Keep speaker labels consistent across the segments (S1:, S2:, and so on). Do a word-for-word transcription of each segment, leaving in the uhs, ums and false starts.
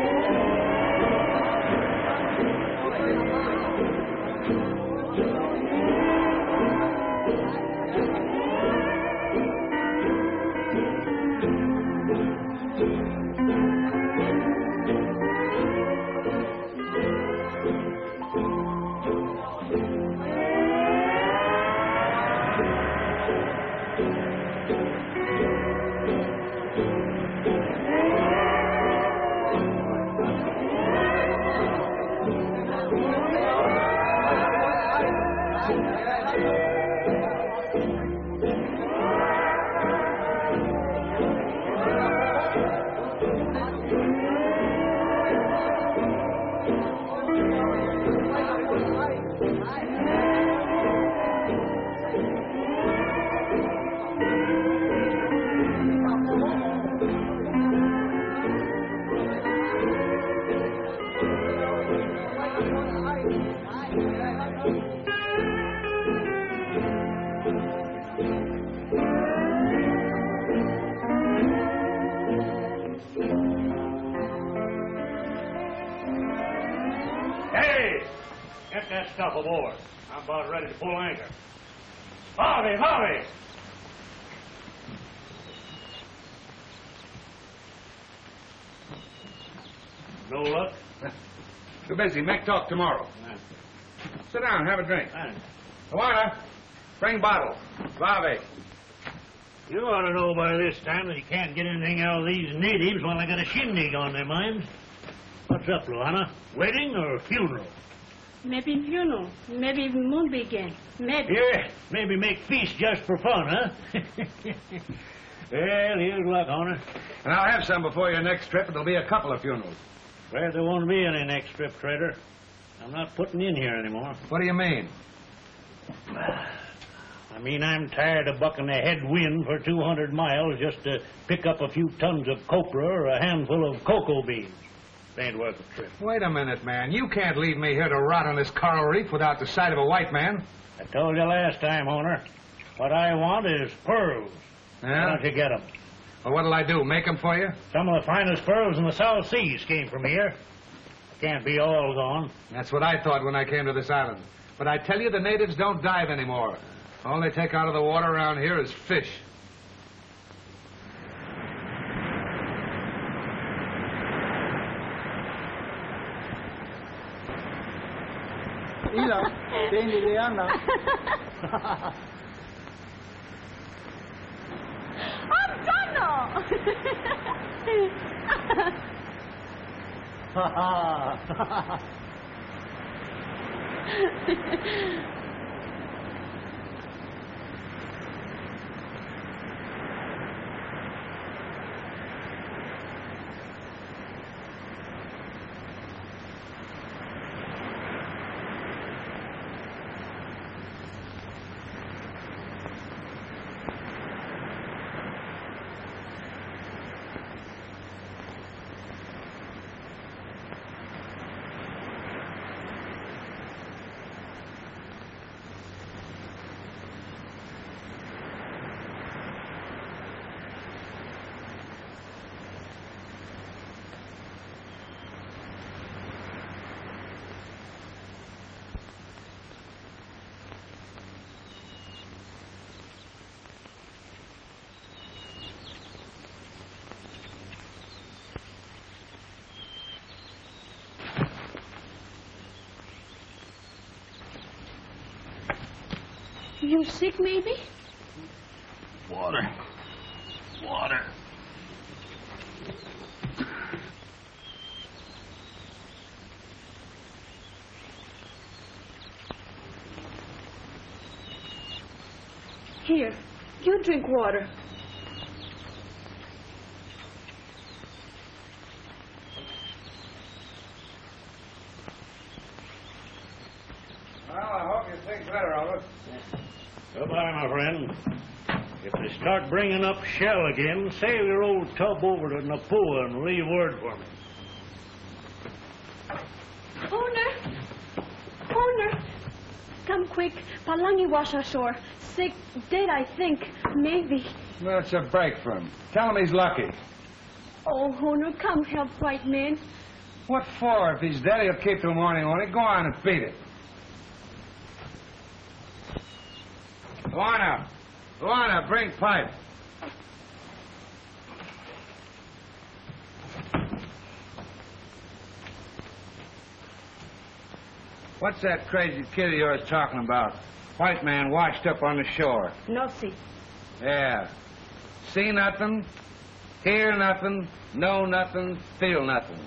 S1: Stuff aboard. I'm about ready to pull anchor. Bobby, Bobby! No luck?
S2: Too busy. Make talk tomorrow.
S1: Yeah.
S2: Sit down, have a drink.
S1: Thanks.
S2: Tawana, bring bottle. Bobby.
S1: You ought to know by this time that you can't get anything out of these natives while they got a shindig on their minds. What's up, Luana? Wedding or funeral?
S3: Maybe funeral. Maybe moonbeam. Maybe.
S1: Yeah, maybe make feast just for fun, huh? Well, here's luck, Honor.
S2: And I'll have some before your next trip. It'll be a couple of funerals.
S1: Well, there won't be any next trip, Trader. I'm not putting in here anymore.
S2: What do you mean?
S1: I mean, I'm tired of bucking a headwind for two hundred miles just to pick up a few tons of copra or a handful of cocoa beans. It ain't worth the trip.
S2: Wait a minute, man. You can't leave me here to rot on this coral reef without the sight of a white man.
S1: I told you last time, Honor. What I want is pearls.
S2: Yeah?
S1: Why don't you get them?
S2: Well, what'll I do, make them for you?
S1: Some of the finest pearls in the South Seas came from here. Can't be all gone.
S2: That's what I thought when I came to this island. But I tell you, the natives don't dive anymore. All they take out of the water around here is fish.
S4: Ila, Danny Rihanna.
S3: I'm Donald!
S4: Ha ha.
S3: You sick, maybe?
S1: Water. Water.
S3: Here, you drink water.
S2: Well, I hope you think better of it.
S1: Goodbye, my friend. If they start bringing up shell again, sail your old tub over to Napua and leave word for me.
S3: Owner! Owner! Come quick. Palangi wash ashore. Sick, dead, I think. Maybe.
S2: That's a break for him. Tell him he's lucky.
S3: Oh, Owner, come help white man.
S2: What for? If he's dead, he'll keep till morning, won't he? Go on and beat it. Go on now. Go on now. Bring pipe. What's that crazy kid of yours talking about? White man washed up on the shore.
S3: No, see.
S2: Yeah. See nothing, hear nothing, know nothing, feel nothing.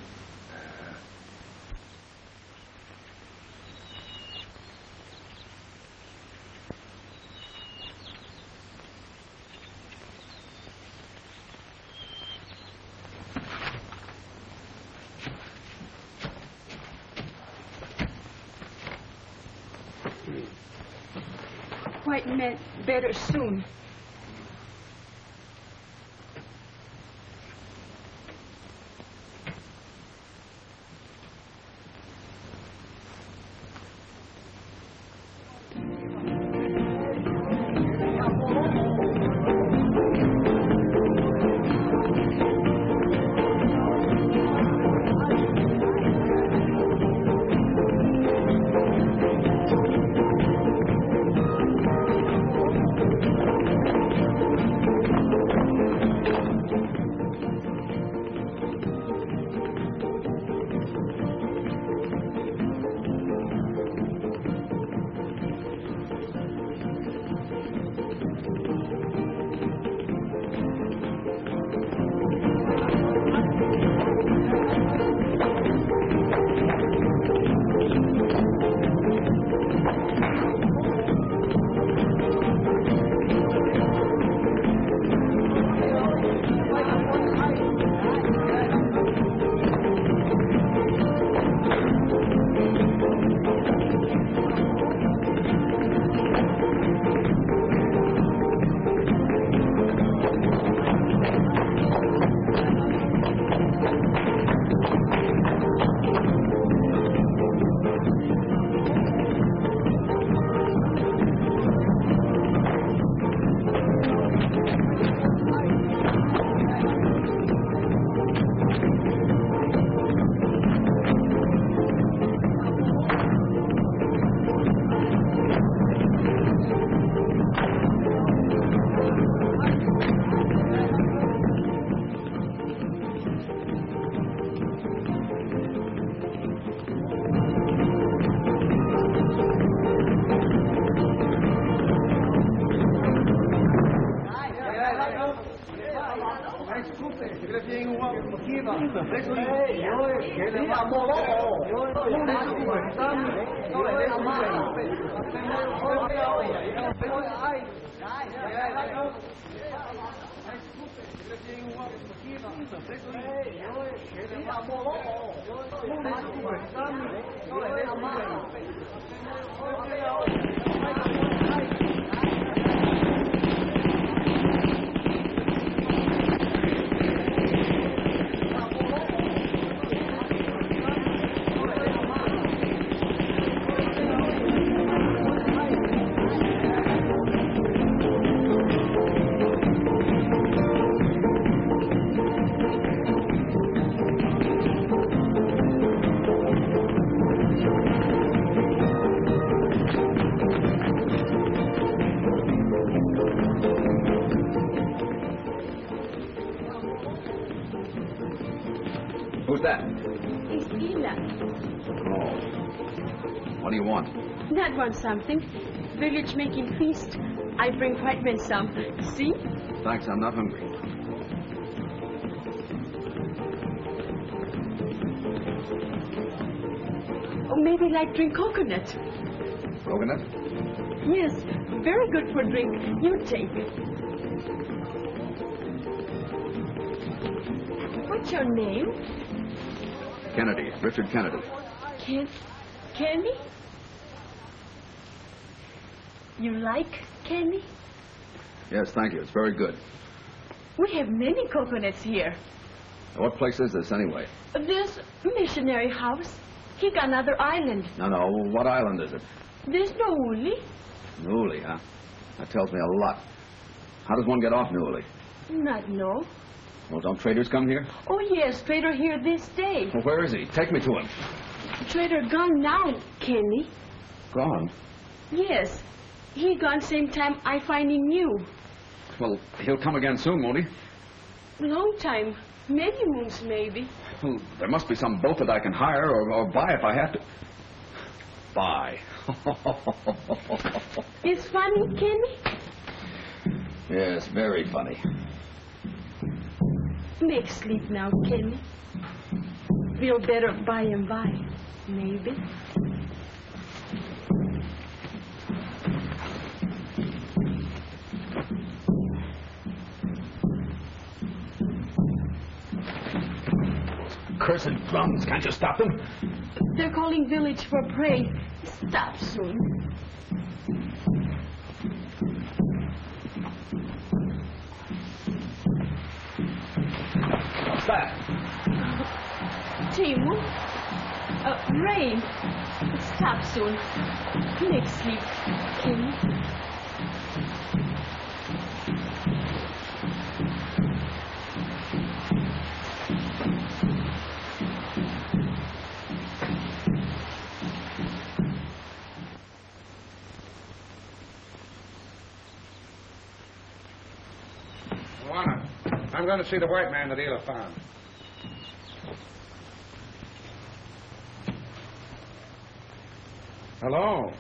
S3: White men better soon.
S5: Who's that?
S3: It's Ela.
S5: Oh. What do you want?
S3: That want something. Village making feast. I bring white men some. See?
S5: Thanks, I'm not hungry.
S3: Or maybe like drink coconut.
S5: Coconut?
S3: Yes, very good for drink. You take. What's your name?
S5: Kennedy, Richard Kennedy.
S3: Ken... Candy? You like candy?
S5: Yes, thank you. It's very good.
S3: We have many coconuts here.
S5: What place is this, anyway?
S3: There's missionary house. He got another island.
S5: No, no. What island is it?
S3: There's no Uli.
S5: Newly, huh? That tells me a lot. How does one get off Newly?
S3: Not no.
S5: Well, don't traders come here?
S3: Oh, yes, Trader here this day.
S5: Well, where is he? Take me to him.
S3: Trader gone now, Kenny.
S5: Gone?
S3: Yes. He gone same time I finding you.
S5: Well, he'll come again soon, won't he?
S3: Long time. Many moons, maybe.
S5: Well, there must be some boat that I can hire or, or buy if I have to. Buy.
S3: It's funny, Kenny?
S5: Yes, very funny.
S3: Make sleep now, Kenny. Feel better by and by, maybe.
S5: Cursed drums, can't you stop them?
S3: They're calling village for pray. Stop soon.
S5: What's that?
S3: Timu? Uh, rain. Stop soon. Make sleep, Kenny.
S2: I'm going to see the white man the dealer found. Hello?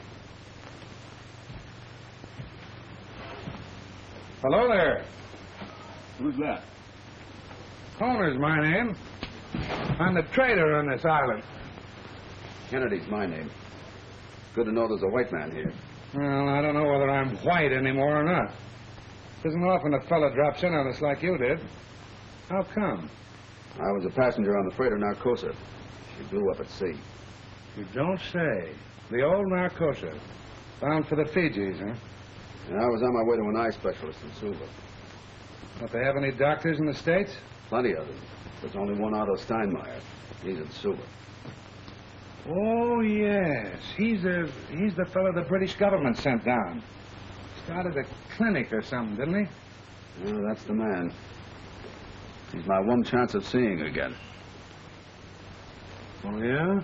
S2: Hello there.
S5: Who's that?
S2: Honer's my name. I'm the trader on this island.
S5: Kennedy's my name. Good to know there's a white man here.
S2: Well, I don't know whether I'm white anymore or not. It isn't often a fella drops in on us like you did. How come?
S5: I was a passenger on the freighter Narcosa. She blew up at sea.
S2: You don't say. The old Narcosa. Bound for the Fijis, huh?
S5: And I was on my way to an eye specialist in Suva.
S2: Don't they have any doctors in the States?
S5: Plenty of them. There's only one Otto Steinmeier. He's in Suva.
S2: Oh, yes. He's the, he's the fellow the British government sent down. Started a clinic or something, didn't he?
S5: Well, that's the man. He's my one chance of seeing again.
S2: Oh, yeah?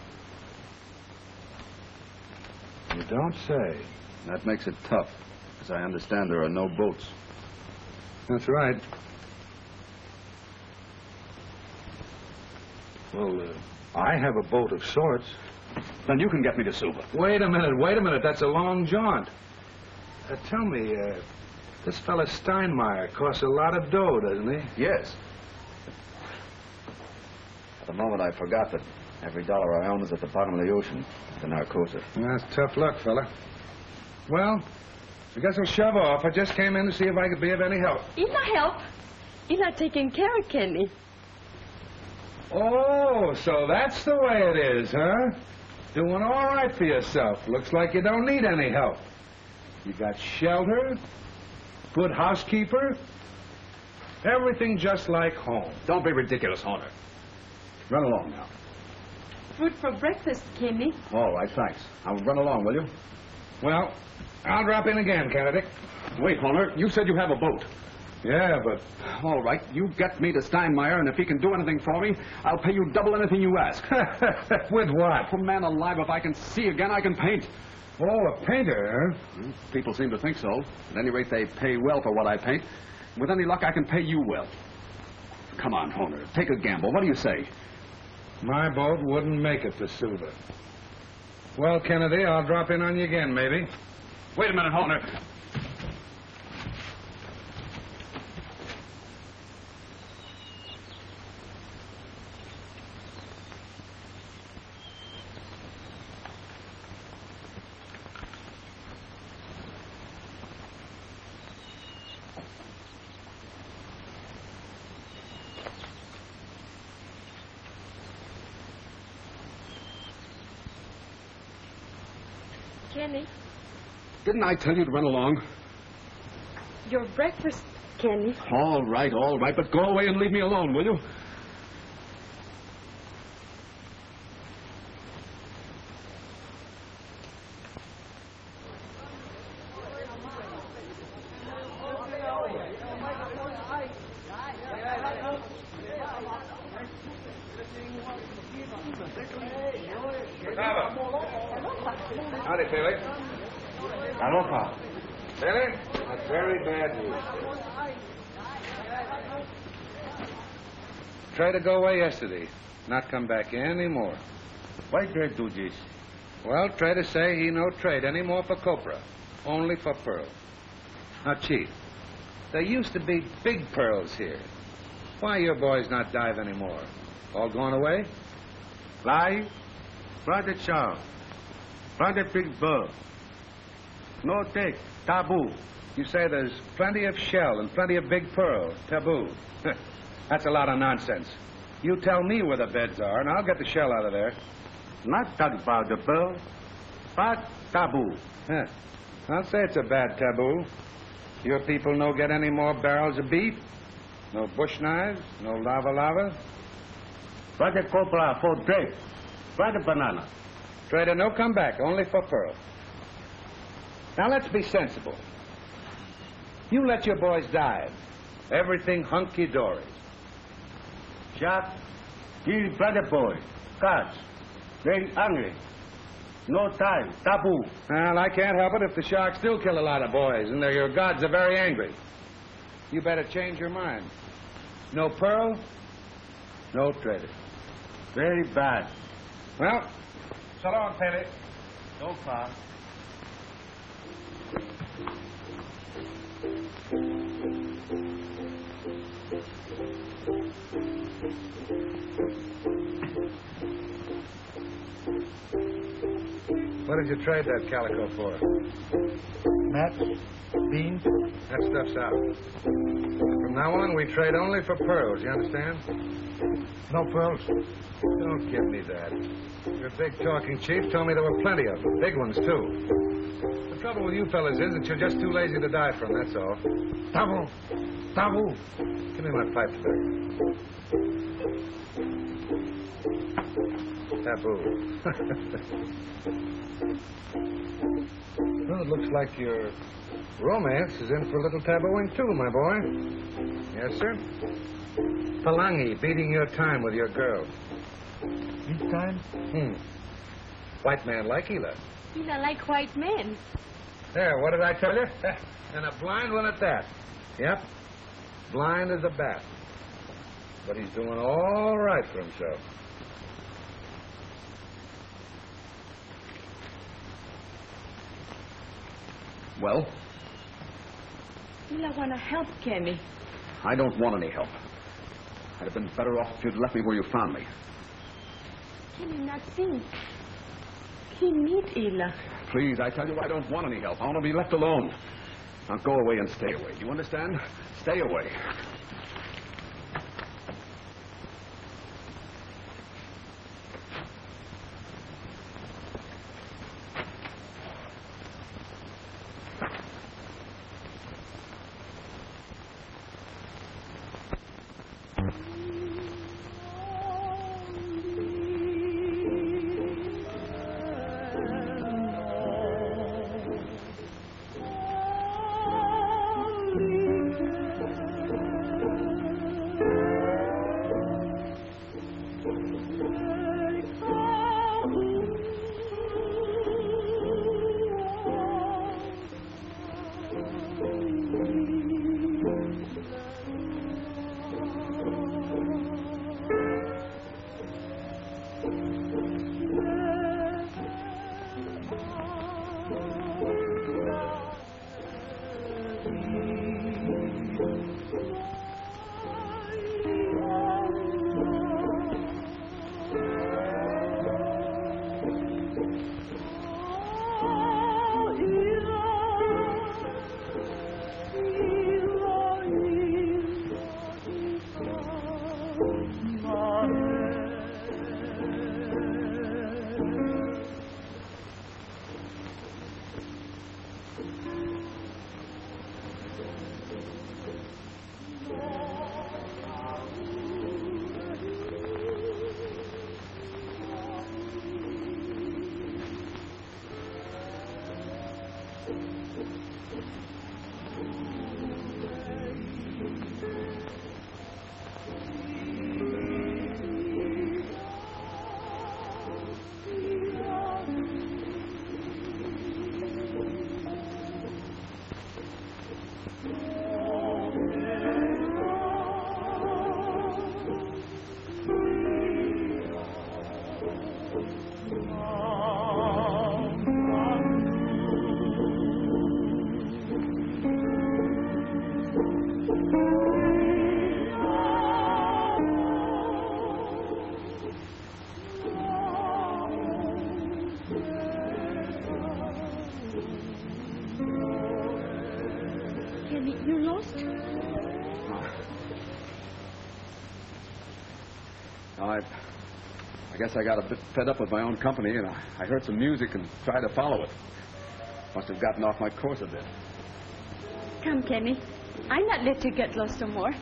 S2: You don't say.
S5: That makes it tough, as I understand there are no boats.
S2: That's right.
S5: Well, uh,
S2: I have a boat of sorts.
S5: then you can get me to Suva.
S2: Wait a minute, wait a minute. That's a long jaunt. Uh, tell me, uh, this fella Steinmeier costs a lot of dough, doesn't he?
S5: Yes. At the moment, I forgot that every dollar I own is at the bottom of the ocean, the Narcosa.
S2: That's tough luck, fella. Well, I guess I'll shove off. I just came in to see if I could be of any help.
S3: Ina help. Ina taking care of Kenny.
S2: Oh, so that's the way it is, huh? Doing all right for yourself. Looks like you don't need any help. You got shelter, good housekeeper, everything just like home.
S5: Don't be ridiculous, Horner. Run along now.
S3: Food for breakfast, Kenny.
S5: All right, thanks. I'll run along, will you?
S2: Well, I'll drop in again, Kennedy.
S5: Wait, Horner. You said you have a boat.
S2: Yeah, but...
S5: All right, you get me to Steinmeier, and if he can do anything for me, I'll pay you double anything you ask.
S2: With what?
S5: For man alive, if I can see again, I can paint.
S2: Oh, a painter, huh?
S5: Hmm, people seem to think so. At any rate, they pay well for what I paint. With any luck, I can pay you well. Come on, Horner, take a gamble. What do you say?
S2: My boat wouldn't make it to Suva. Well, Kennedy, I'll drop in on you again, maybe.
S5: Wait a minute, Horner.
S3: Kenny,
S5: Didn't I tell you to run along?
S3: your breakfast, Kenny.
S5: All right, all right, but go away and leave me alone, will you?
S2: Howdy, Felix.
S4: Aloha.
S2: Felix, that's very bad news. Tried to go away yesterday. Not come back anymore.
S4: Why they do this?
S2: Well, try to say he no trade anymore for copra. Only for pearl. Now, Chief, there used to be big pearls here. Why your boys not dive anymore? All gone away?
S4: Lie. Brother Charles. Brother Big Bird. No take. Taboo.
S2: You say there's plenty of shell and plenty of big pearl. Taboo. That's a lot of nonsense. You tell me where the beds are, and I'll get the shell out of there.
S4: Not talk about the bird, but taboo.
S2: Huh. I'll say it's a bad taboo. Your people no get any more barrels of beef? No bush knives? No lava lava?
S4: Brother copra for bread. Brother banana.
S2: Trader, no come back, only for pearl. Now let's be sensible. You let your boys dive. Everything hunky-dory.
S4: Shark, kill brother boy. Cats, very angry. No time, taboo.
S2: Well, I can't help it if the sharks still kill a lot of boys, and your gods are very angry. You better change your mind. No pearl, no trader.
S4: Very bad.
S2: Well, so long, Pele.
S4: So far.
S2: What did you trade that calico for?
S4: Nuts, beans.
S2: That stuff's out. From now on, we trade only for pearls, you understand?
S4: No pearls.
S2: Don't give me that. Your big talking chief told me there were plenty of them, big ones, too. The trouble with you fellas is that you're just too lazy to die from, that's all.
S4: Taboo. Taboo.
S2: Give me my pipe tobacco. Taboo. Well, it looks like your romance is in for a little tabooing, too, my boy. Yes, sir? Palangi, beating your time with your girl.
S4: This time?
S2: Hmm. White man like Ela.
S3: Ela like white men.
S2: There, what did I tell you? And a blind one at that. Yep. Blind as a bat. But he's doing all right for himself.
S5: Well?
S3: Ela wanna help Kenny.
S5: I don't want any help. I'd have been better off if you'd left me where you found me.
S3: Kenny not think. He need Ela.
S5: Please, I tell you, I don't want any help. I want to be left alone. Now go away and stay away. You understand? Stay away.
S3: Kenny, you lost?
S5: I, I guess I got a bit fed up with my own company, and I, I heard some music and tried to follow it. Must have gotten off my course a bit.
S3: Come, Kenny. I'll not let you get lost no more.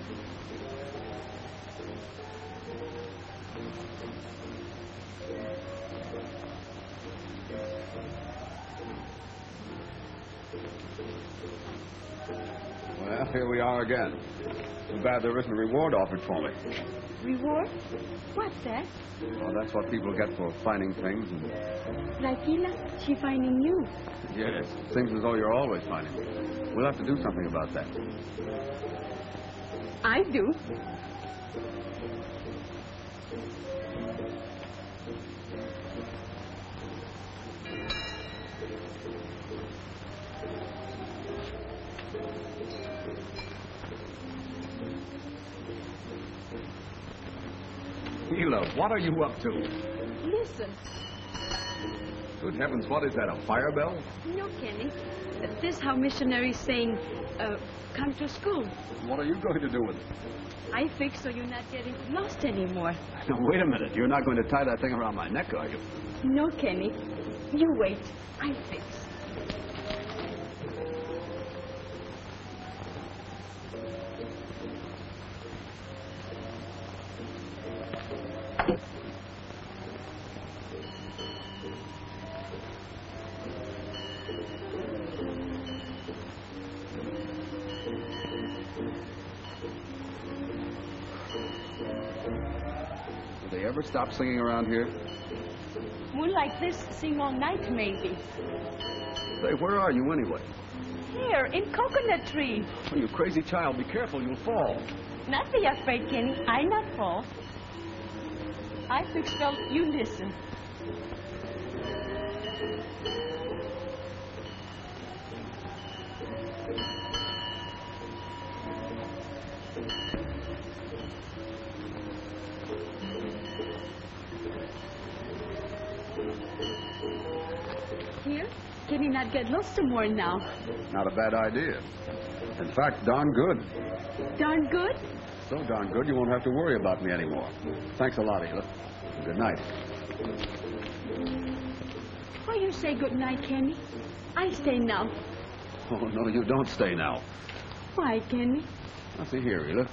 S5: Well, here we are again. Too bad there isn't a reward offered for me.
S3: Reward? What's that?
S5: Well, that's what people get for finding things. And...
S3: Like Hila, she finding you.
S5: Yes, it seems as though you're always finding me. We'll have to do something about that.
S3: I do.
S5: Hila, what are you up to?
S3: Listen.
S5: Good heavens, what is that, a fire bell?
S3: No, Kenny. Uh, this how missionaries saying, uh, come to school.
S5: What are you going to do with it?
S3: I fix so you're not getting lost anymore.
S5: Now, wait a minute. You're not going to tie that thing around my neck, are you?
S3: No, Kenny. You wait. I fix.
S5: Ever stop singing around here?
S3: More like this, sing all night, maybe.
S5: Say, where are you anyway?
S3: Here, in coconut tree.
S5: Oh, you crazy child, be careful, you'll fall.
S3: Not be afraid, Kenny. I not fall. I fix well, you listen. Here, can you not get lost some more now?
S5: Not a bad idea. In fact, darn good.
S3: Darn good?
S5: So darn good you won't have to worry about me anymore. Thanks a lot, Hila. Good night.
S3: Why you say good night, Kenny? I stay now.
S5: Oh, no, you don't stay now.
S3: Why, Kenny?
S5: Now, see here, Hila.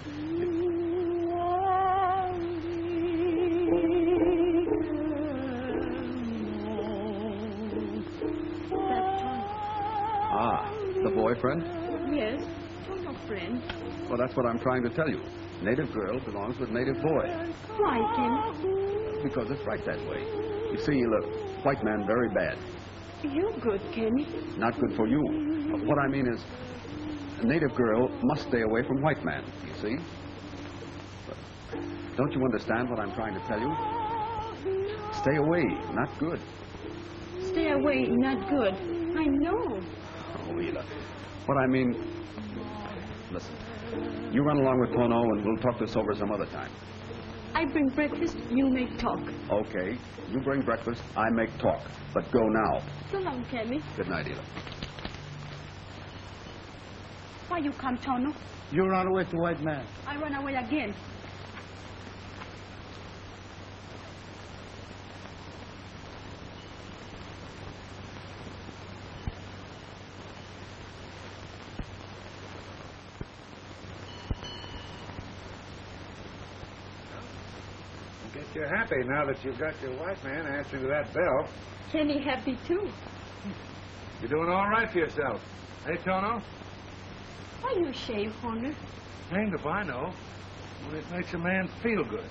S5: Ah, the boyfriend?
S3: Yes, no friend.
S5: Well, that's what I'm trying to tell you. Native girl belongs with native boy.
S3: Why, Kenny?
S5: Because it's right that way. You see, Hila, white man very bad.
S3: You good, Kenny.
S5: Not good for you. What I mean is, a native girl must stay away from white man, you see? But don't you understand what I'm trying to tell you? Stay away, not good.
S3: Stay away, not good. I know.
S5: Oh, Hila, what I mean... Listen, you run along with Tono and we'll talk this over some other time.
S3: I bring breakfast, you make talk.
S5: Okay, you bring breakfast, I make talk. But go now.
S3: So long, Kenny.
S5: Good night, Hila.
S3: Why you come, Tono?
S4: You run away to white man.
S3: I run away again.
S2: I guess you're happy now that you've got your white man answering to that bell.
S3: Kenny happy, too.
S2: You're doing all right for yourself. Hey, Tono?
S3: Why you shave, Horner?
S2: Hanged if I know. Only it makes a man feel good.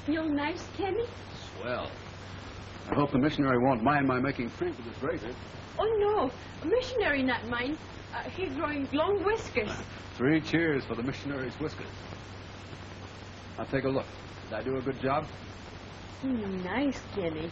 S3: Real nice, Kenny?
S5: Swell. I hope the missionary won't mind my making free with his razor.
S3: Oh, no. A missionary not mine. Uh, he's growing long whiskers.
S5: Three cheers for the missionary's whiskers. Now take a look. Did I do a good job?
S3: Mm, nice, Kenny.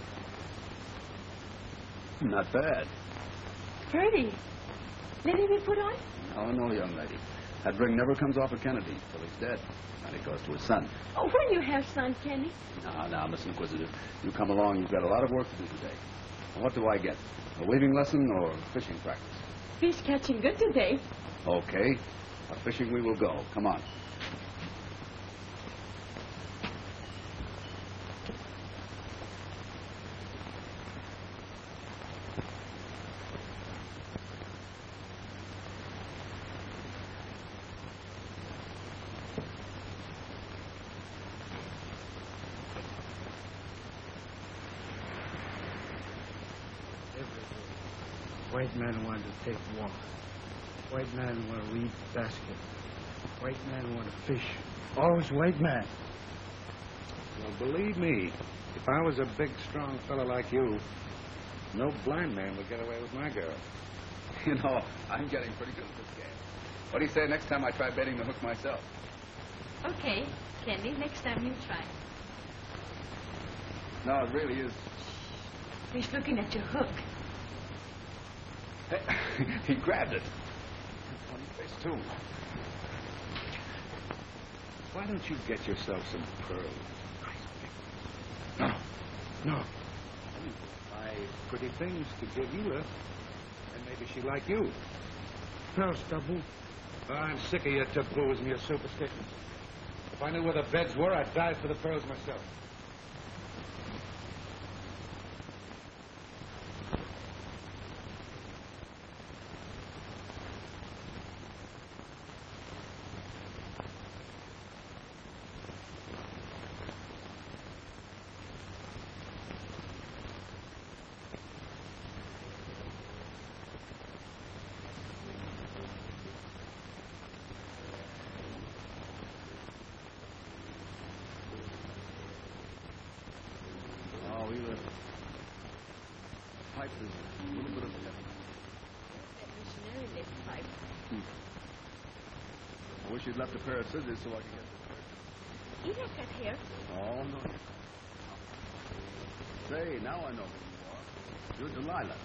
S5: Not bad.
S3: Pretty. Let it be put on?
S5: Oh, no, young lady. That ring never comes off of Kennedy till he's dead. And it goes to his son.
S3: Oh, when you have son, Kenny?
S5: Now, now, Miss Inquisitive. You come along. You've got a lot of work to do today. What do I get? A weaving lesson or fishing practice?
S3: Fish catching good today.
S5: Okay. A fishing we will go. Come on.
S4: White man wanted to take walk. White man want to weave basket. White man want to fish. Always white man.
S2: Well, believe me, if I was a big, strong fellow like you, no blind man would get away with my girl.
S5: You know, I'm getting pretty good at this game. What do you say next time I try baiting the hook myself?
S3: Okay, Kenny. Next time you try.
S5: No, it really is.
S3: He's looking at your hook.
S5: Hey, he grabbed it. Funny face, too.
S2: Why don't you get yourself some pearls? No, no. Buy pretty things to give you, and maybe she like you.
S4: Pearls, Tabu.
S2: Oh, I'm sick of your taboos and your superstitions. If I knew where the beds were, I'd dive for the pearls myself.
S5: Pipe is a little bit of a
S3: That missionary left pipe.
S5: Hmm. I wish you'd left a pair of scissors so I could get the
S3: He left that hair.
S5: Oh, no. Say, now I know who you are. You're Delilah.
S3: Delilah.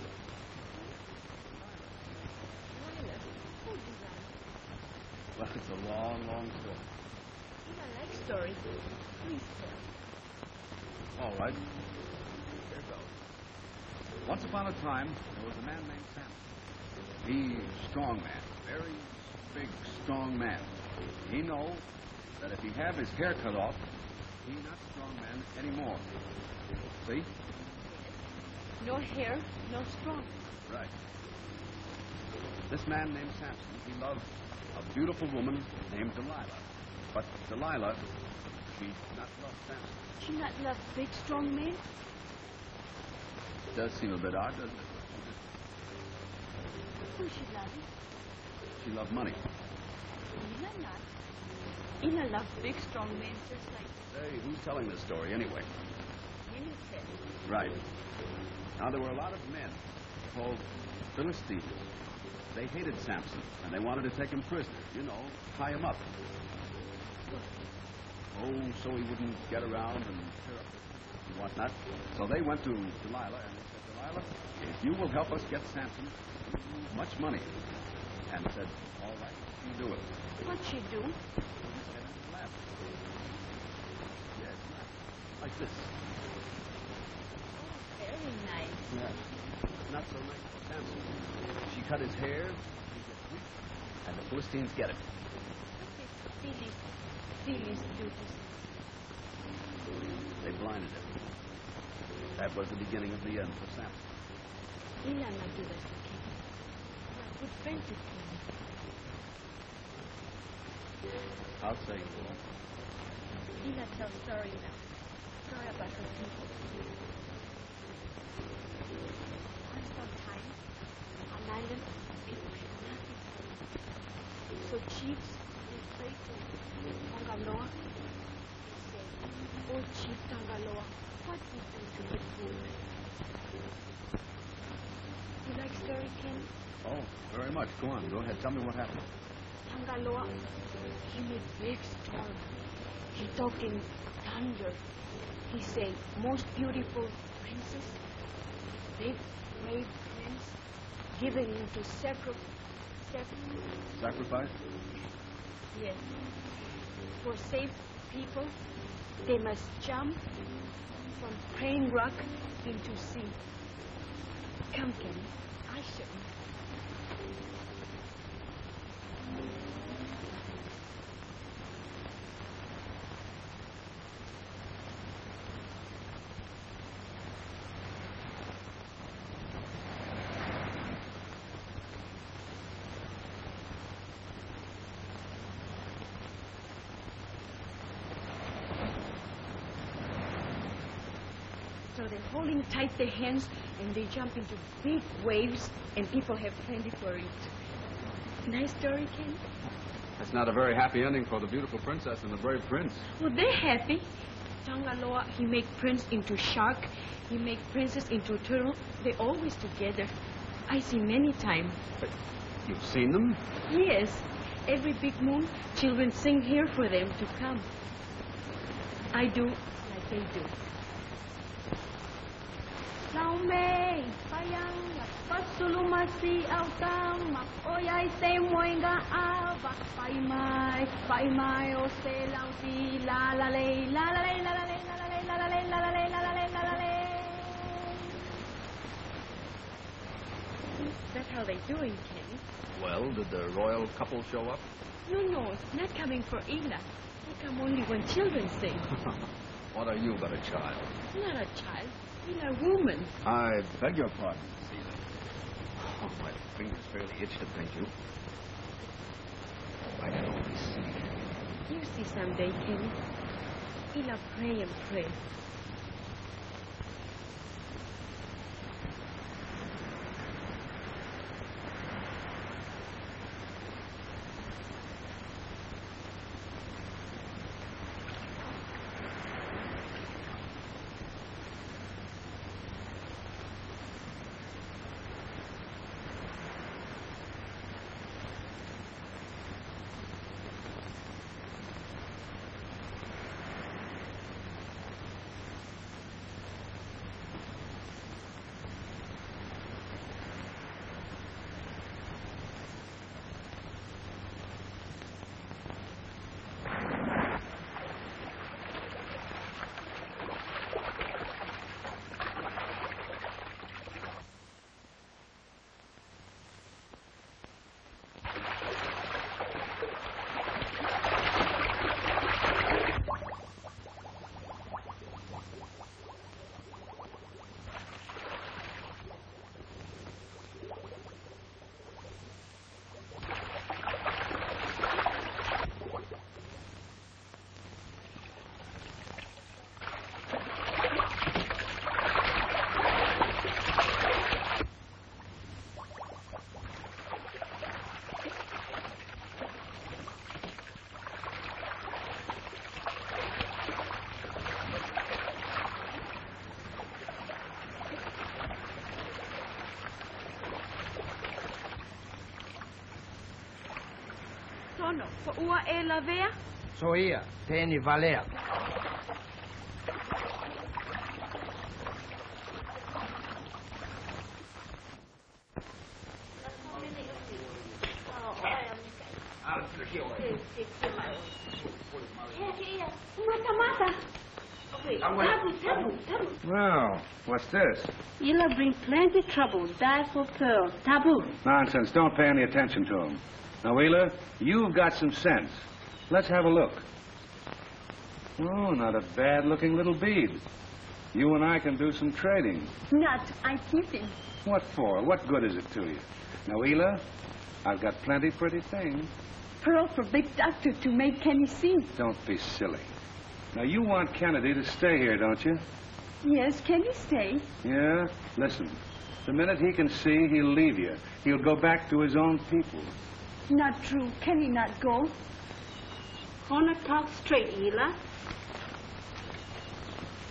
S3: Who Delilah?
S5: Well, it's a long, long story.
S3: He don't like stories. Please tell.
S5: All right. Here goes. Once upon a time, there was a man named Sam. He strong man. Very big, strong man. He know that if he have his hair cut off, he not strong man anymore. See?
S3: No hair, no strong.
S5: Right. This man named Samson, he loved a beautiful woman named Delilah. But Delilah, she not love Samson.
S3: She not love big, strong men?
S5: Does seem a bit odd, doesn't it?
S3: Who she love him?
S5: She loved money.
S3: Ina not. Ina love big, strong men just like
S5: Say, who's telling this story anyway?
S3: Ina said.
S5: Right. Now, there were a lot of men called Philistines. They hated Samson, and they wanted to take him prisoner. You know, tie him up. Oh, so he wouldn't get around and tear up and whatnot. So they went to Delilah, and they said, Delilah, if you will help us get Samson, we'll give you much money. And said, all right, you do it.
S3: What'd she do?
S5: And laughed. Yes, like this.
S3: Very nice.
S5: Yeah. Not so nice for Samson. She cut his hair, he gets weak, and the Philistines get him.
S3: Silly, silly duties.
S5: They blinded him. That was the beginning of the end for Samson.
S3: Ina not do that to King. You're a good friend to King.
S5: I'll say you will.
S3: Ina tell story now. Story about her people. Once upon a time, on an island, people had nothing. So chiefs, they prayed to Monogram Pictures. They said, oh Tangaloa, what did you do to the food? You like story, Ken?
S5: Oh, very much. Go on. Go ahead. Tell me what happened.
S3: Tangaloa, he made big storm. He talked in thunder. He say, most beautiful princess, big, brave prince, given into sacri- sac-
S5: Sacrifice?
S3: Yes. For safe people, they must jump from praying rock into sea. Come, Ken, I show you. So they're holding tight their hands and they jump into big waves and people have plenty for it. Nice story, Ken?
S5: That's not a very happy ending for the beautiful princess and the brave prince.
S3: Well, they're happy. Tangaloa, he make prince into shark. He make princess into turtle. They're always together. I see many times.
S5: But you've seen them?
S3: Yes. Every big moon, children sing here for them to come. I do like they do. Lao me, payang, pasulumasi autang, makoyay se moinga ava, paimai, paimai o se lauti, la la lay, la la lay, la la lay, la la lay, la la lay, la la lay, la la lay, la la lay. That's how they doing, Ken.
S5: Well, did the royal couple show up?
S3: No, no, not coming for Ila. They come only when children sing.
S5: What are you but a child?
S3: Not a child. Ila a woman.
S5: I beg your pardon, Caesar. Oh, my fingers fairly itch to thank you. I can only see.
S3: You see someday, Kenny. Ila pray and pray. Tono, po ua e la vea?
S4: So ia, teni valea.
S2: Well, what's this?
S6: Ila bring plenty trouble. Die for pearl. Taboo.
S2: Nonsense. Don't pay any attention to him. Now, Wheeler, you've got some sense. Let's have a look. Oh, not a bad-looking little bead. You and I can do some trading.
S3: Not. I keep him.
S2: What for? What good is it to you? Now, Wheeler, I've got plenty pretty things.
S3: Pearl for big doctor to make Kenny see.
S2: Don't be silly. Now, you want Kennedy to stay here, don't you?
S3: Yes, Kenny stay.
S2: Yeah? Listen, the minute he can see, he'll leave you. He'll go back to his own people.
S3: Not true. Kenny not go.
S6: Wanna talk straight, Ila?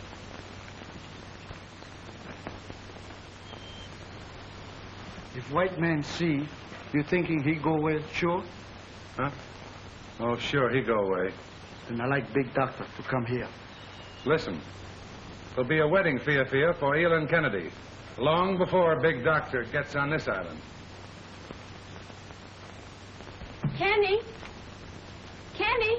S4: If white man see, you thinking he go away sure?
S2: Huh? Oh, sure, he go away.
S4: Then I like big doctor to come here.
S2: Listen, there'll be a wedding Fia Fia for Elin Kennedy, long before Big Doctor gets on this island.
S6: Kenny? Kenny?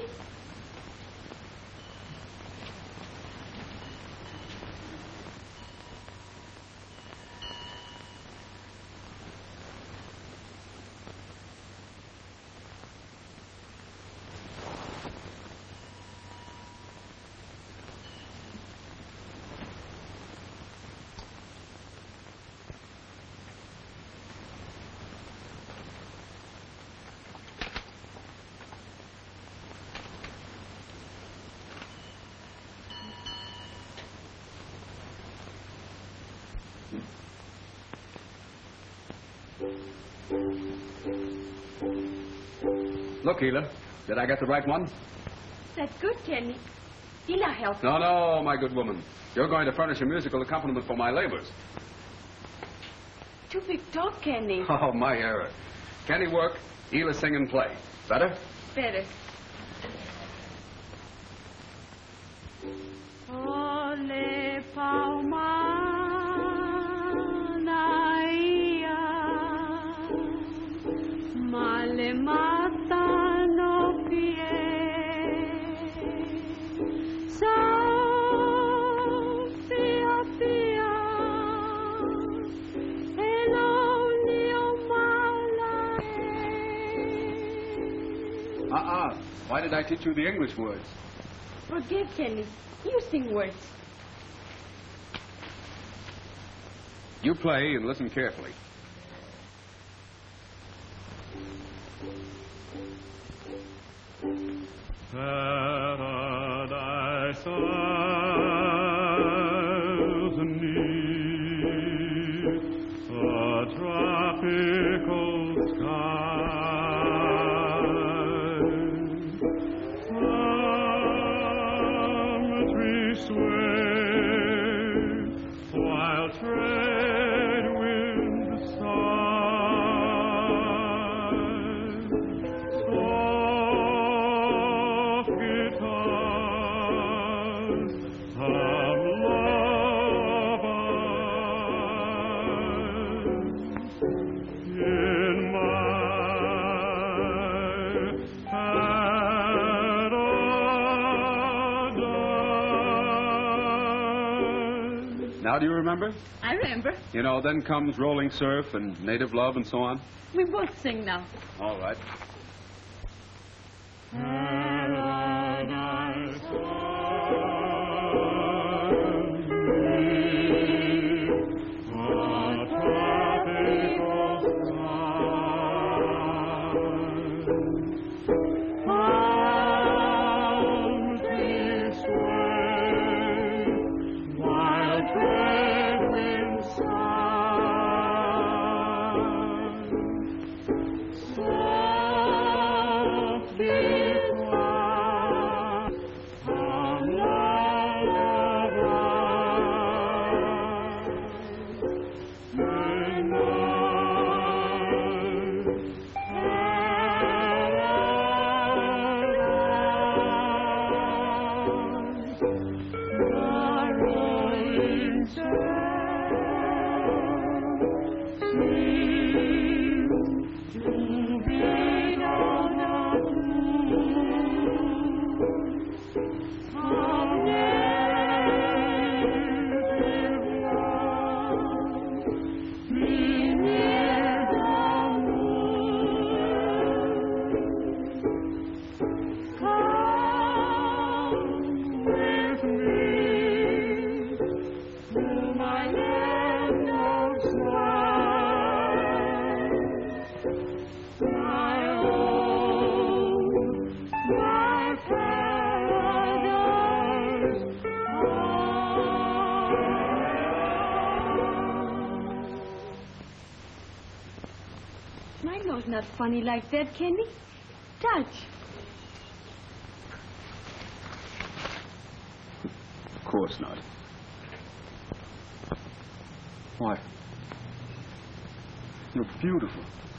S5: Look, Hila, did I get the right one?
S6: That's good, Kenny. Hila help.
S5: No, no, my good woman. You're going to furnish a musical accompaniment for my labors.
S6: Too big talk, Kenny.
S5: Oh, my error. Kenny work, Hila sing and play. Better?
S6: Better. Ole Paumanaia, male mata no pie, sa pia pia, elonio malae.
S5: Uh-uh. Why did I teach you the English words?
S6: Forget, Kenny. You sing words.
S5: You play and listen carefully.
S7: Paradise Isles neath a tropical sky. From the trees sway while trade winds sigh. Soft guitars of lullabies in my paradise.
S5: Now, do you remember?
S6: I remember.
S5: You know, then comes Rolling Surf and Native Love and so on.
S6: We both sing now.
S5: All right.
S7: Paradise
S6: Not funny like that, Kenny. Touch.
S5: Of course not. Why? Looks beautiful.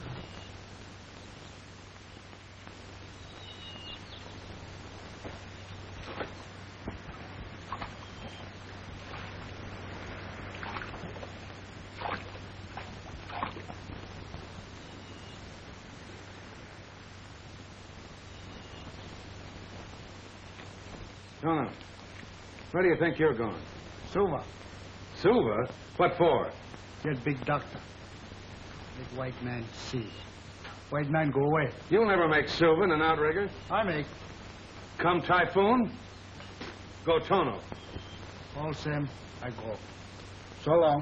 S2: Donna, where do you think you're going?
S4: Suva,
S2: Suva? What for?
S4: get big doctor. Make white man see. White man go away.
S2: You'll never make Suva in an outrigger.
S4: I make.
S2: Come Typhoon, go Tono.
S4: All same, I go. So long.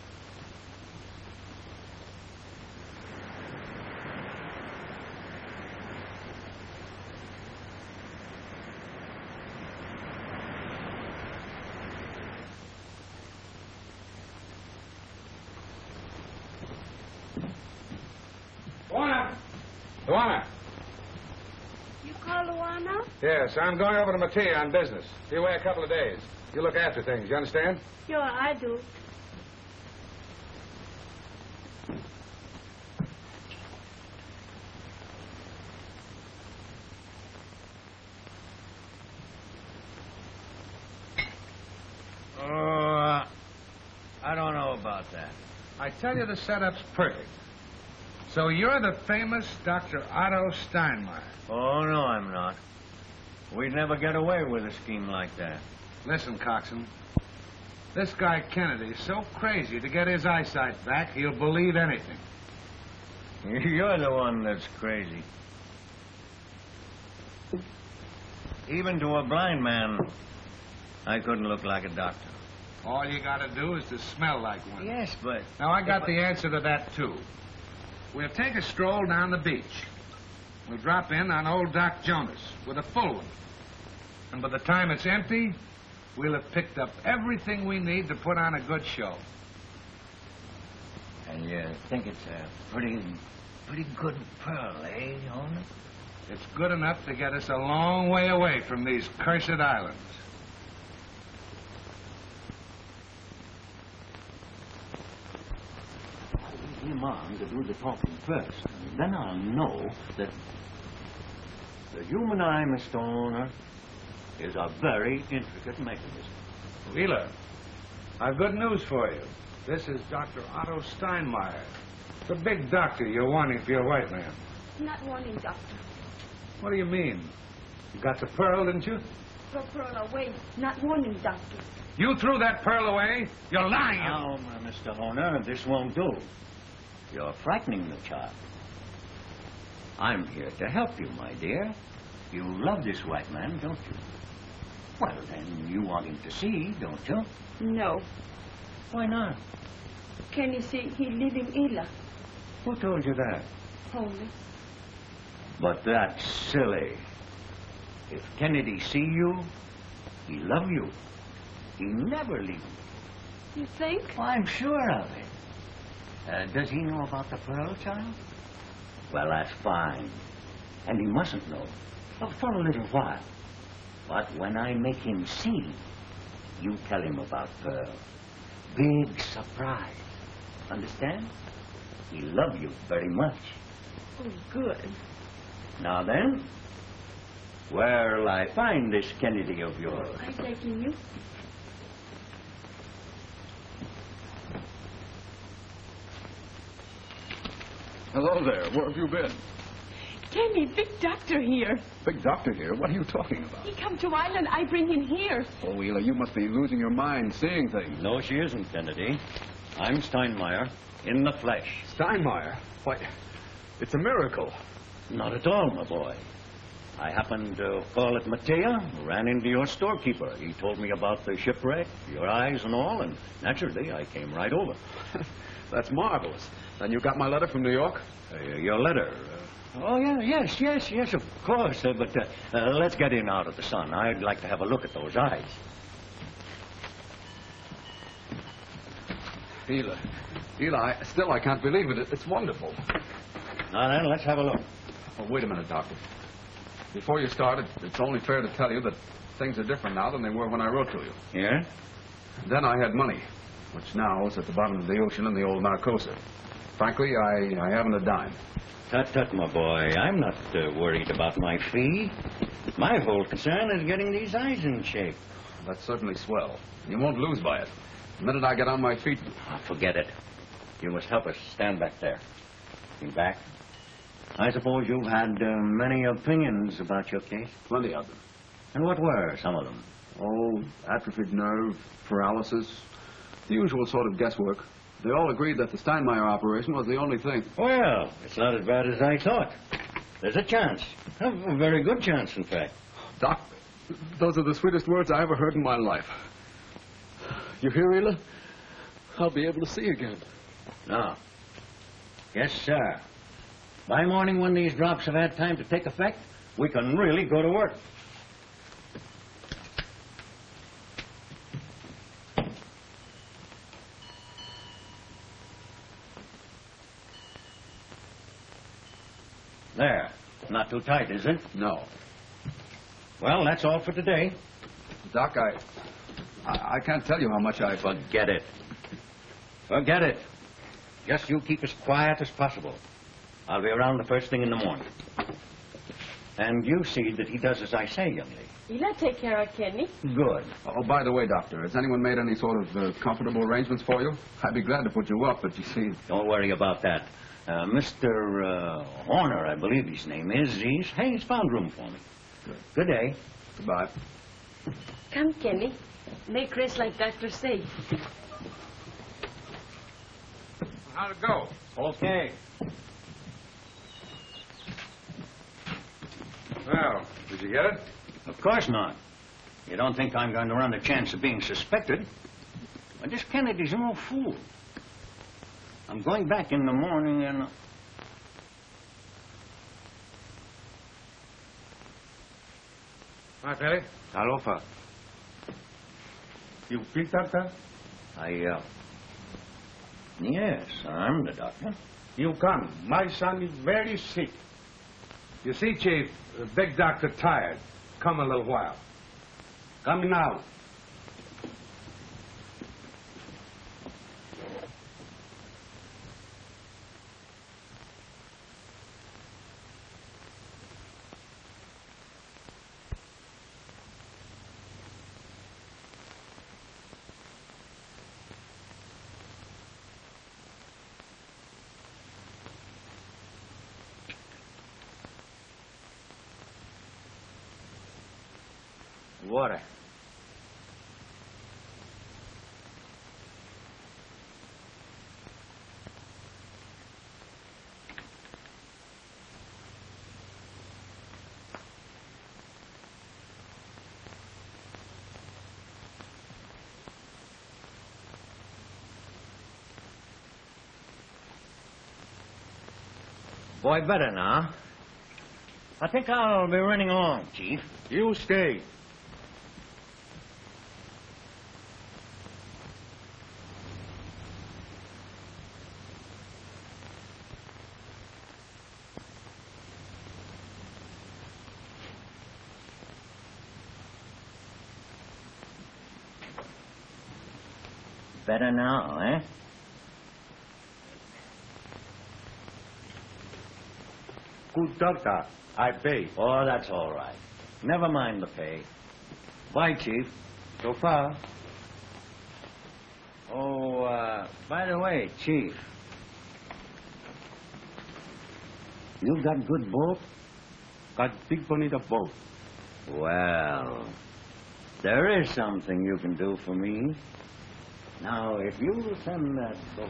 S2: Luana! Luana!
S6: You call Luana?
S2: Yes, I'm going over to Mutiny on business. Be away a couple of days. You look after things, you understand?
S6: Sure, I do.
S1: Oh, uh, I don't know about that.
S2: I tell you, the setup's perfect. So you're the famous Doctor Otto Steinmeier.
S1: Oh, no, I'm not. We'd never get away with a scheme like that.
S2: Listen, Coxswain. This guy Kennedy's so crazy to get his eyesight back, he'll believe anything.
S1: You're the one that's crazy. Even to a blind man, I couldn't look like a doctor.
S2: All you gotta do is to smell like one.
S1: Yes, but...
S2: Now, I got the answer to that, too. We'll take a stroll down the beach. We'll drop in on old Doc Jonas with a full one. And by the time it's empty, we'll have picked up everything we need to put on a good show.
S1: And you think it's a pretty, pretty good pearl, eh, Jonas?
S2: It's good enough to get us a long way away from these cursed islands.
S1: Him on to do the talking first, and then I'll know that the human eye, Mister Owner, is a very intricate mechanism.
S2: Wheeler, I've good news for you. This is Doctor Otto Steinmeier, the big doctor you're wanting for your white man.
S6: Not wanting doctor.
S2: What do you mean? You got the pearl, didn't you?
S6: Throw pearl away. Not wanting doctor.
S2: You threw that pearl away? You're lying.
S1: Now, uh, Mister Owner, this won't do. You're frightening the child. I'm here to help you, my dear. You love this white man, don't you? Well, then you want him to see, don't you?
S6: No.
S1: Why not?
S6: Can you see he live in Ila?
S1: Who told you that?
S6: Holy.
S1: But that's silly. If Kennedy see you, he love you. He never leave you.
S6: You think?
S1: Well, I'm sure of it. Uh, does he know about the pearl, child? Well, that's fine. And he mustn't know. Well, for a little while. But when I make him see, you tell him about pearl. Big surprise. Understand? He love you very much.
S6: Oh, good.
S1: Now then, where'll I find this Kennedy of yours?
S6: I taking you.
S5: Hello there. Where have you been?
S3: Kenny, big doctor here.
S5: Big doctor here? What are you talking about?
S3: He come to island, I bring him here.
S5: Oh, Wheeler, you must be losing your mind seeing things.
S1: No, she isn't, Kennedy. I'm Steinmeier, in the flesh.
S5: Steinmeier? Why, it's a miracle.
S1: Not at all, my boy. I happened to call at Matea, ran into your storekeeper. He told me about the shipwreck, your eyes and all, and naturally I came right over.
S5: That's marvelous. And you got my letter from New York?
S1: Uh, your letter? Uh, oh, yeah, yes, yes, yes, of course. Uh, but uh, uh, let's get in out of the sun. I'd like to have a look at those eyes.
S5: Eli, Eli, still I can't believe it. It's wonderful.
S1: Now then, let's have a look.
S5: Oh, wait a minute, Doctor. Before you started, it's only fair to tell you that things are different now than they were when I wrote to you.
S1: Yeah?
S5: Then I had money, which now is at the bottom of the ocean in the old Maricosa. Frankly, I, I haven't a dime.
S1: Tut, tut, my boy. I'm not uh, worried about my fee. My whole concern is getting these eyes in shape.
S5: That's certainly swell. You won't lose by it. The minute I get on my feet...
S1: Oh, forget it. You must help us. Stand back there. You back? I suppose you've had uh, many opinions about your case?
S5: Plenty of them.
S1: And what were some of them?
S5: Oh, atrophied nerve, paralysis, the usual sort of guesswork. They all agreed that the Steinmeier operation was the only thing.
S1: Well, it's not as bad as I thought. There's a chance. A very good chance, in fact.
S5: Doc, those are the sweetest words I ever heard in my life. You hear, Ela? I'll be able to see again.
S1: No. Yes, sir. By morning, when these drops have had time to take effect, we can really go to work. There. Not too tight, is it?
S5: No.
S1: Well, that's all for today.
S5: Doc, I, I... I can't tell you how much I...
S1: Forget it. Forget it. Just you keep as quiet as possible. I'll be around the first thing in the morning. And you see that he does as I say, young lady.
S6: Ela take care of Kenny.
S1: Good.
S5: Oh, by the way, Doctor, has anyone made any sort of uh, comfortable arrangements for you? I'd be glad to put you up, but you see...
S1: Don't worry about that. Uh, Mister Uh, Horner, I believe his name is, he's, hey, he's found room for me.
S5: Good.
S1: Good day.
S5: Goodbye.
S6: Come, Kenny. Make rest like Doctor say.
S2: How'd it go?
S1: Okay.
S2: Well, did you get it?
S1: Of course not. You don't think I'm going to run the chance of being suspected? Well, this Kennedy's no fool. I'm going back in the morning and...
S2: Hi, Perry.
S4: Alofa. You feel doctor?
S1: I, uh... Yes, I'm the doctor.
S4: You come. My son is very sick.
S2: You see, Chief, the big doctor tired. Come a little while.
S4: Come now.
S1: Water. Boy, better now. I think I'll be running along, Chief.
S4: You stay.
S1: Better now, eh?
S4: Good doctor. I pay.
S1: Oh, that's all right. Never mind the pay. Bye, Chief. So far. Oh, uh, by the way, Chief. You got good boat?
S4: Got big bonita boat.
S1: Well, there is something you can do for me. Now, if you send that boat...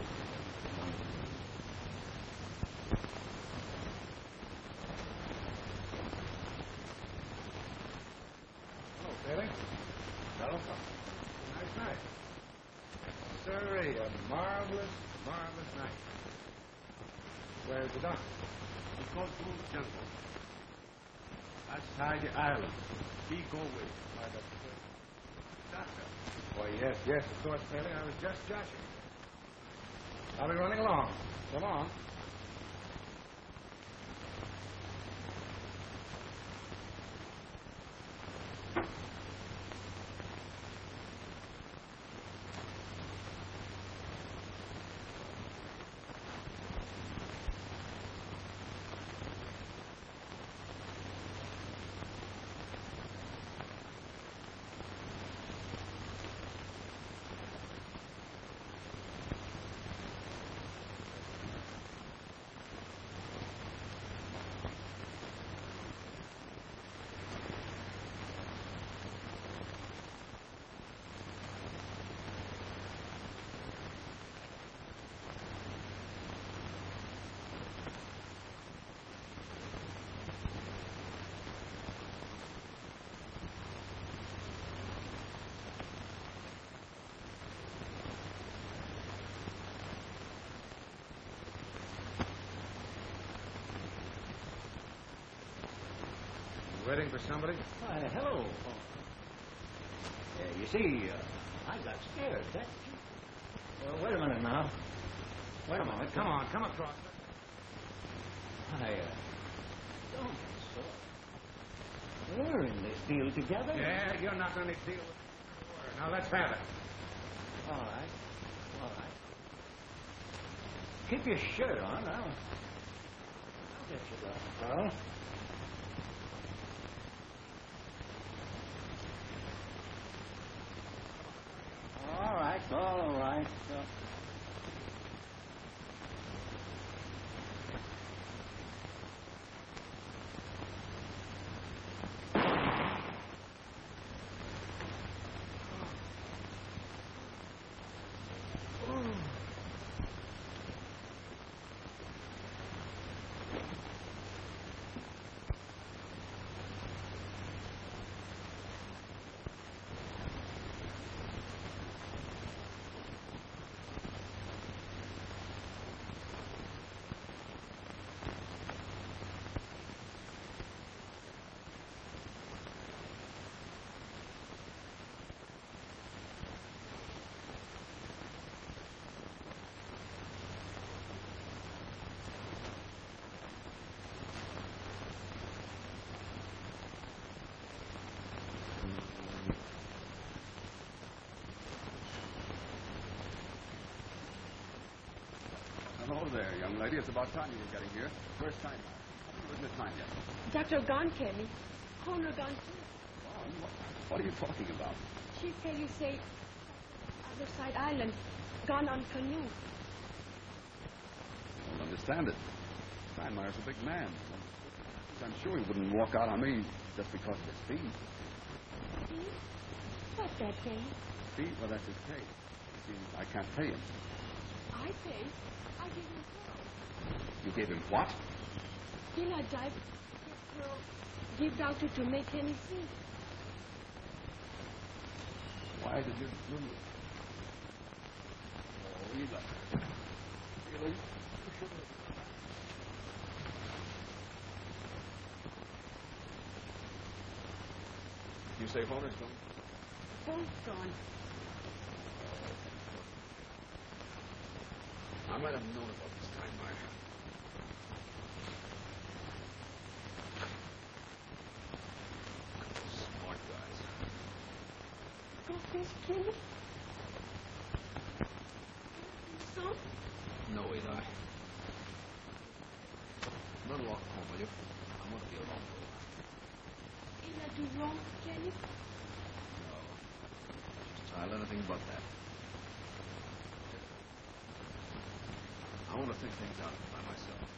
S2: Hello, Perry. Hello. Nice night. Sirree, a marvelous, marvelous night. Where's the doctor?
S4: He go to jungle. Outside the island. He go with by the doctor.
S2: Why, yes, yes, of course, Perry. I was just joshing. I'll be running along. So long. Waiting for somebody?
S1: Why, hello. Uh, you see, uh, I got scared. That's Well, wait a minute now. Wait a minute.
S2: Come on, come across.
S1: I, uh, don't get sore. We're in this deal together.
S2: Yeah, you're not going to deal with it. Now, let's have it.
S1: All right. All right. Keep your shirt on. I'll, I'll get you that, Carl. All right. All right. So...
S5: Hello there, young lady. It's about time you were getting here. First time. Isn't it time yet?
S6: Doctor gone, Kelly. Coroner gone too.
S5: Oh, what, what are you talking about?
S6: Chief Kelly say other side island. Gone on canoe.
S5: I don't understand it. Steinmeier's a big man. I'm sure he wouldn't walk out on me just because of his speed.
S6: Speed? What's that, Kelly?
S5: Speed? Well, that's his pay. You see, I can't pay him.
S6: I pay. I gave him twelve.
S5: You gave him what?
S6: Till I died, give Pearl, give doctor to make Kenny see.
S5: Why did you do it? Oh, Eva. Really? You say Horner's gone?
S6: Both gone.
S5: I might have known about this time, Meyer. Smart guys.
S6: Go fish, Kenny? So?
S5: No, Eli. Run along home, will you? I want to be alone for a while.
S6: Ain't I do wrong, Kenny?
S5: No. Just try anything but that. I want to think things out by myself.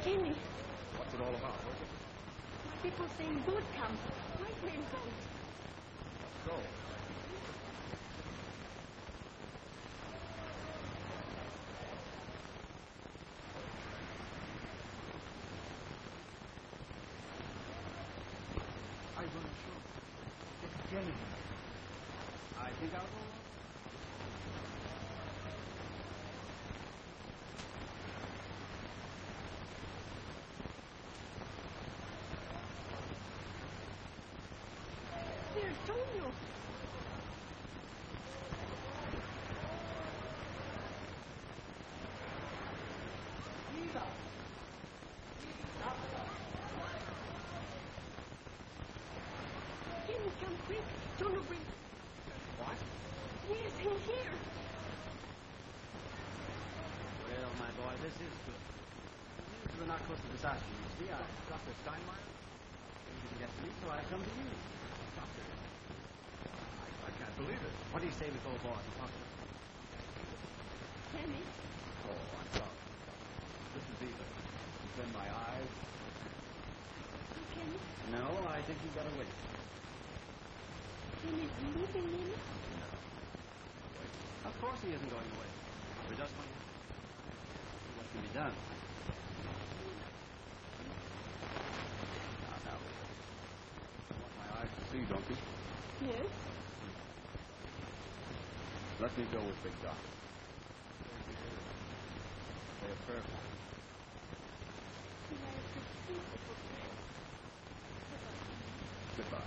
S6: Kenny,
S5: What's it all about?
S6: my people saying boat come. White man boat.
S5: Let's go.
S4: I run ashore. Get Jenny.
S5: I think I'll go.
S6: There, Antonio. Kenny, come quick. Antonio, bring...
S5: What?
S6: Yes, he's here.
S5: Well, my boy, this is good. These are not close to disaster, you see. I Doctor Steinmeier. You didn't get to me, so I come to you. Doctor, I, I can't believe it. What do you say we go aboard and talk to him?
S6: Kenny,
S5: Oh, I'm sorry. This is Eva. It's in my eyes.
S6: you Kenny.
S5: No, I think you got to wait.
S6: Kenny, leaving him?
S5: No. Wait. Of course he isn't going away. We're just going to see what can be done. Now, now, you want my eyes to see, don't you?
S6: Yes.
S5: Let me go with Big Doc. Say a prayer for him. Goodbye.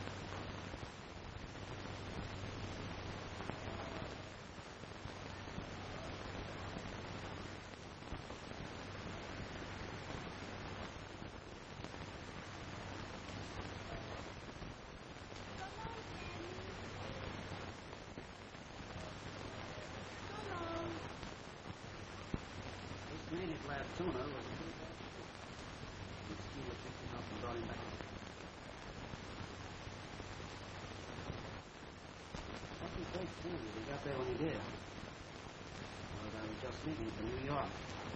S5: Glad tuna was a pretty bad ship. The steamer picked him up and brought him back. Wasn't quite soon that he got there when he did. Well, I was just leaving for New York.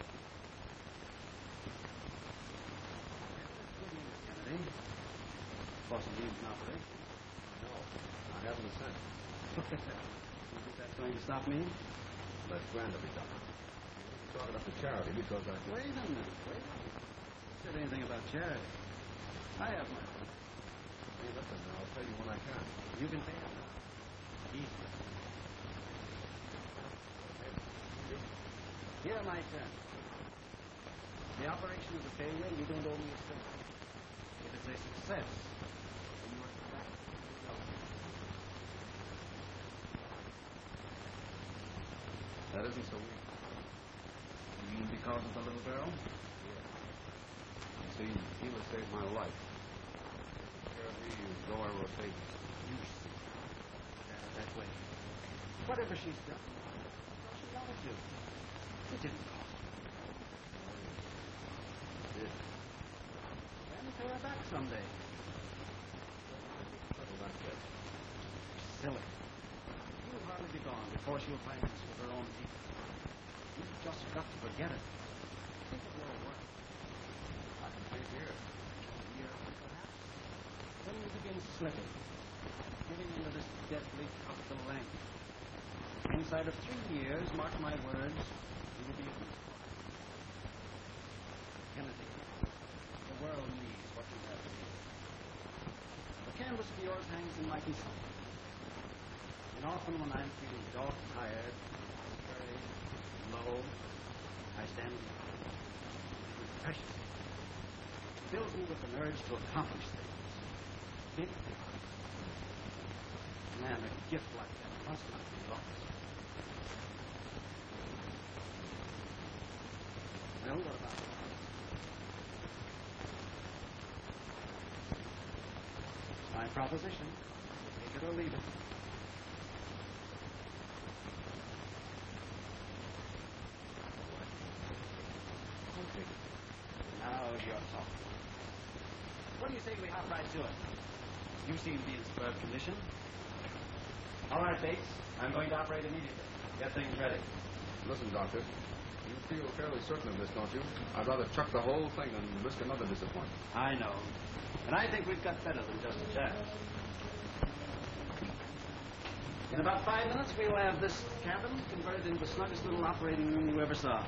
S5: Good news, Kennedy. Boss leaves an operation.
S2: No, I haven't sent.
S5: You think that's going to stop me?
S2: Let Brenda be done. Talking up to charity because I...
S5: Wait a minute, wait a minute. Who said anything about charity? I have my own.
S2: Hey, listen, now, I'll tell you when I can.
S5: You can pay it now. Easily. Here are my terms. The operation is a failure, you don't owe me a cent. If it's a success, then you are back to the government. That isn't so weak. You mean because of the little girl?
S2: Yeah. You see, he would save my life. Take care of me, you go I rotate.
S5: You see. That, that way. Whatever she's done, well, she wanted to. It didn't cost her.
S2: It did.
S5: Then pay her back someday.
S2: Well, that's it.
S5: Silly. You'll hardly be gone before she'll finance with her own people. You've just got to forget it. Think of your work.
S2: I can stay here.
S5: A year, perhaps. Then you begin slipping. Getting into this deadly tropical language. Inside of three years, mark my words, you will be a good sport. Kennedy, the world needs what you have here. The canvas of yours hangs in my consulting. And often when I'm feeling dog-tired, discouraged, low, I stand with precious. It fills me with an urge to accomplish things. Big things. Man, a gift like that must not be lost. Well, what about it? It's my proposition. Take it or leave it. Okay. Now you're talking. What do you say we hop right to it? You seem to be in superb condition. All right, Bates. I'm going to operate immediately. Get things ready.
S2: Listen, Doctor.
S5: You feel fairly certain of this, don't you? I'd rather chuck the whole thing than risk another disappointment.
S8: I know. And I think we've got better than just a chance. In about five minutes, we'll have this cabin converted into the snuggest little operating room you ever saw.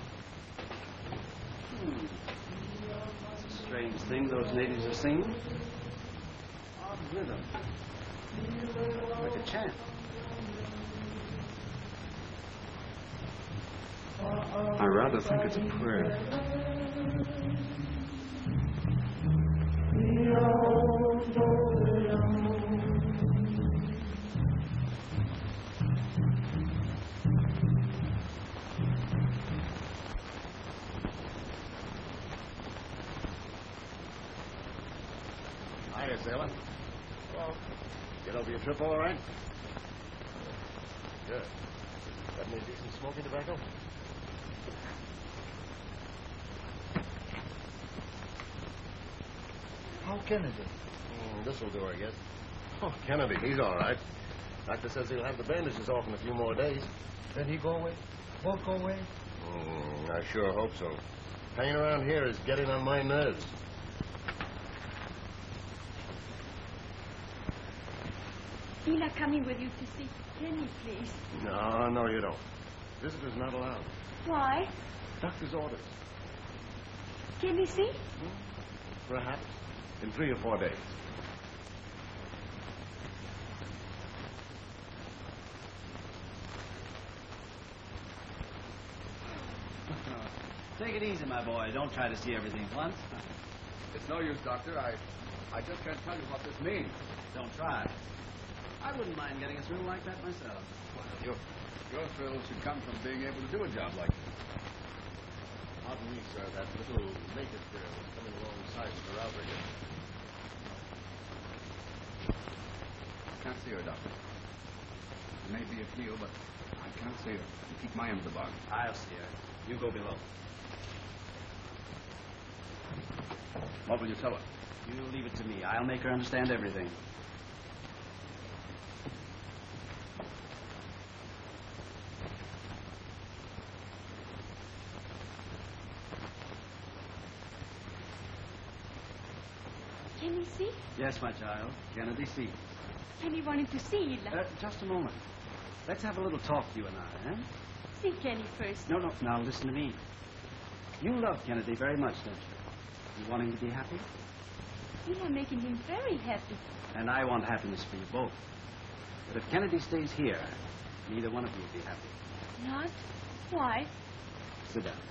S8: Hmm. It's a strange thing those natives are singing. Odd rhythm. Like a chant.
S5: I rather think it's a prayer.
S8: Hiya, sailor. Well, get over your trip all right? Good. Got any decent smoking tobacco?
S4: How Kennedy?
S8: Mm, this'll do, I guess. Oh, Kennedy, he's all right. Doctor says he'll have the bandages off in a few more days.
S4: Then he go away? Won't go away?
S8: Mm, I sure hope so. Hanging around here is getting on my nerves.
S6: Ela coming with you to see Kenny, please.
S8: No, no, you don't. Visitors not allowed.
S6: Why?
S8: Doctor's orders.
S6: Kenny see?
S8: Perhaps. In three or four days.
S9: Take it easy, my boy. Don't try to see everything at once.
S5: It's no use, Doctor. I, I just can't tell you what this means.
S9: Don't try. I wouldn't mind getting a thrill like that myself.
S5: Well, your, your thrill should come from being able to do a job like this.
S8: Pardon me, sir. That little native girl is coming alongside of her outrigger.
S5: I can't see her, Doctor. There may be a keel, but I can't see her. You keep my end of the bargain.
S9: I'll see her. You go below.
S5: What will you tell her?
S9: You leave it to me. I'll make her understand everything.
S6: Can you see?
S9: Yes, my child. Kennedy sees.
S6: Kenny wanted to see Ela.
S9: Uh, just a moment. Let's have a little talk, you and I, eh?
S6: See Kenny first.
S9: No, no. Now, listen to me. You love Kennedy very much, don't you? You want him to be happy?
S6: Ela making him very happy.
S9: And I want happiness for you both. But if Kennedy stays here, neither one of you will be happy.
S6: Not? Why?
S9: Sit down.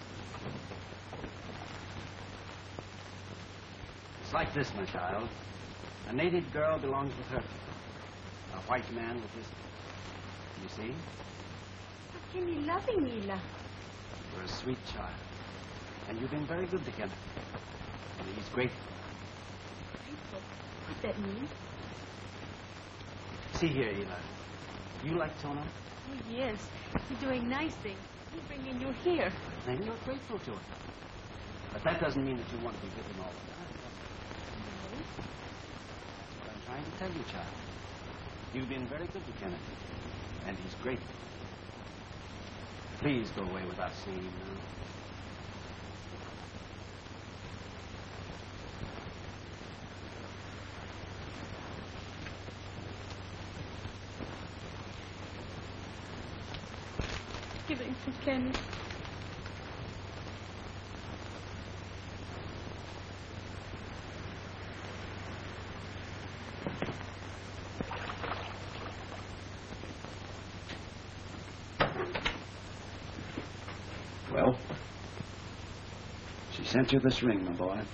S9: It's like this, my child. A native girl belongs with her. A white man with his. You see?
S6: How can you loving Ela?
S9: You're a sweet child. And you've been very good to Kennedy. And he's grateful.
S6: Grateful? What that mean?
S9: See here, Ela. You like Tono?
S6: Oh, yes. He's doing nice things. He's bringing you here.
S9: And you're grateful to him. But that doesn't mean that you want to be with him all the time.
S6: No.
S9: That's what I'm trying to tell you, child. You've been very good to Kennedy. And he's grateful. Please go away without seeing him now.
S6: Giving to Kenny.
S9: Well, she sent you this ring, my boy.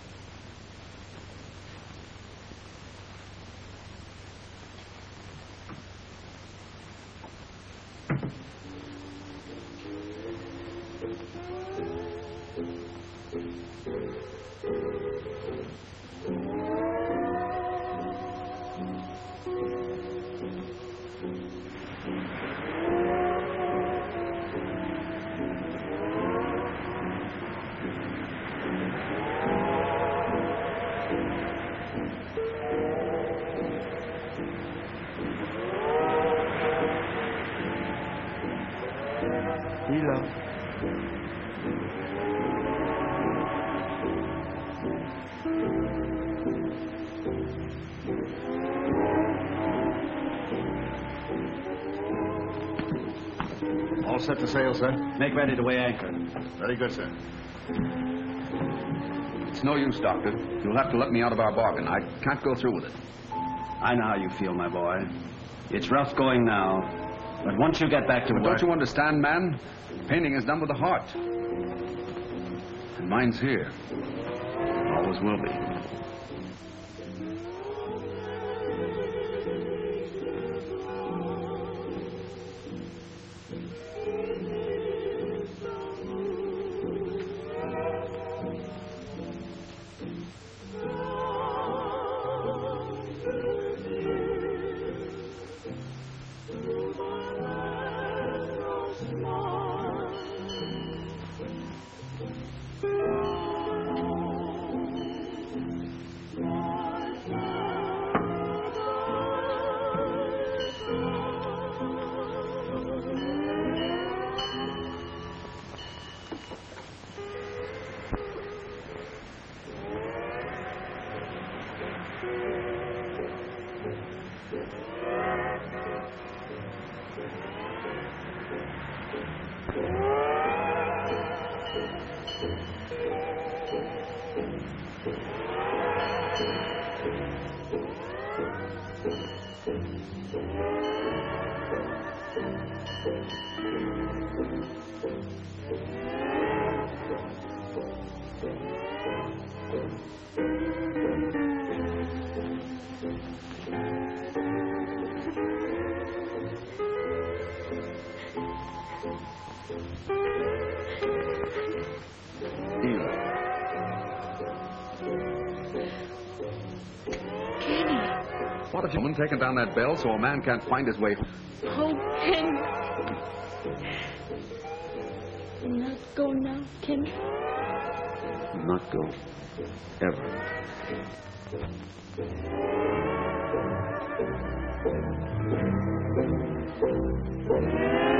S10: set to sail, sir?
S9: Make ready to weigh anchor.
S10: Very good, sir.
S5: It's no use, Doctor. You'll have to let me out of our bargain. I can't go through with it.
S9: I know how you feel, my boy. It's rough going now, but once you get back to
S5: But
S9: work...
S5: don't you understand, man? Painting is done with the heart. And mine's here. Always will be. What if a woman taking down that bell so a man can't find his way?
S6: Oh, Henry. Not go now, can you?
S1: Not go. Ever.